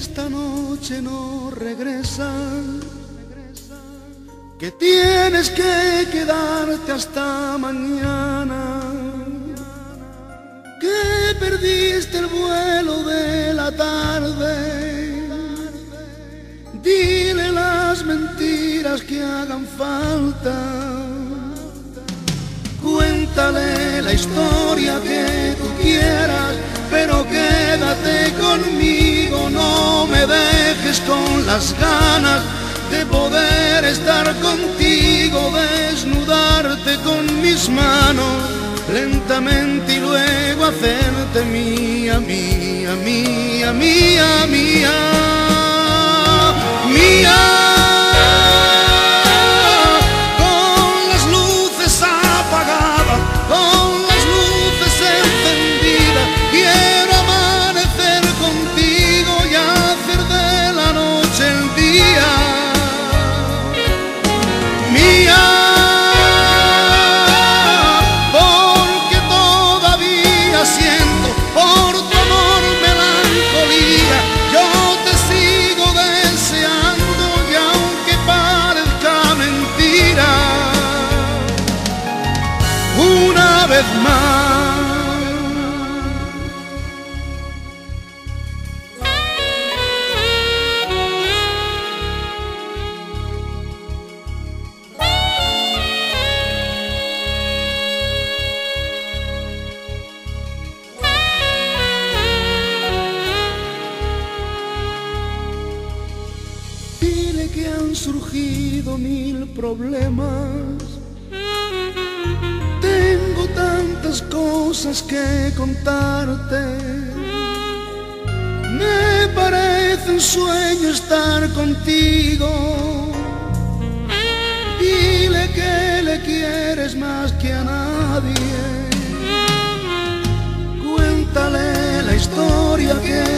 esta noche no regresas, que tienes que quedarte hasta mañana, que perdiste el vuelo de la tarde. Dile las mentiras que hagan falta, cuéntale la historia que tú quieras, pero quédate conmigo, no me dejes con las ganas de poder estar contigo, desnudarte con mis manos lentamente y luego hacerte mía, mía, mía, mía, mía, mía. Con las luces apagadas, con las luces encendidas, quiero amanecer contigo y hacer de la noche el día. Mía, porque todavía siento por tu amor melancolía. Yo te sigo deseando y aunque parezca mentira, una vez más. Dile que han surgido mil problemas, tengo tantas cosas que contarte. Me parece un sueño estar contigo. Dile que le quieres más que a nadie, cuéntale la historia que